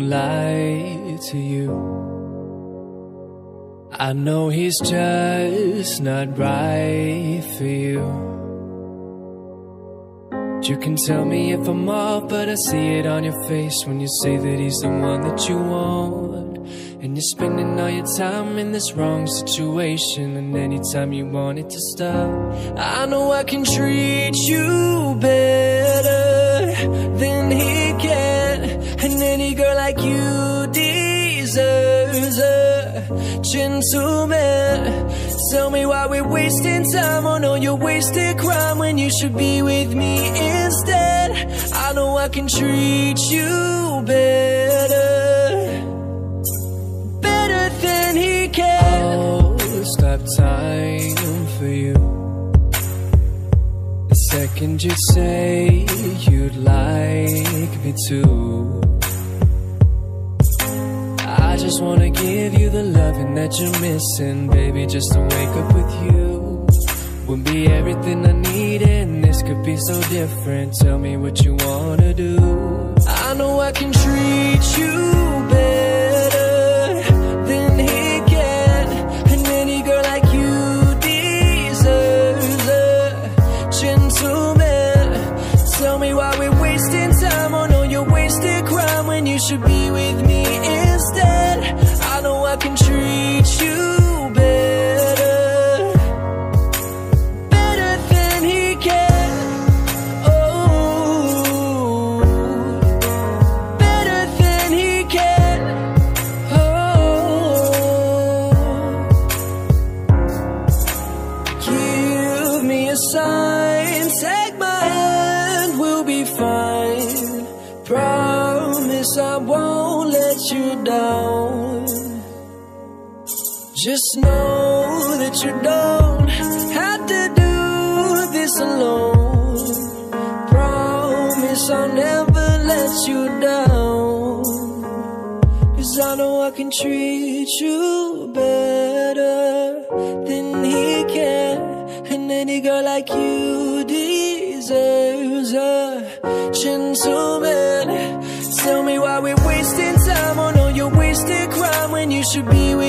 lie to you. I know he's just not right for you. You can tell me if I'm off, but I see it on your face when you say that he's the one that you want. And you're spending all your time in this wrong situation, and anytime you want it to stop, I know I can treat you better than he can. And any girl like you deserves a gentleman. Tell me why we're wasting time on all your wasted crime when you should be with me instead. I know I can treat you better, better than he can. I'll stop time for you the second you say you'd like me to. I just wanna give you the loving that you're missing, baby. Just to wake up with you would be everything I need, and this could be so different. Tell me what you wanna do. I know I can treat you better than he can, and any girl like you deserves a gentleman. Tell me why we're wasting time on all your wasted crime when you should be with me instead. I know I can treat you better, better than he can. Oh, better than he can. Oh, give me a sign, take my hand, we'll be fine. Promise I won't let you down. Just know that you don't have to do this alone. Promise I'll never let you down, 'cause I know I can treat you better than he can. And any girl like you deserves a gentleman. Tell me why we're wasting time on all your wasted crime when you should be with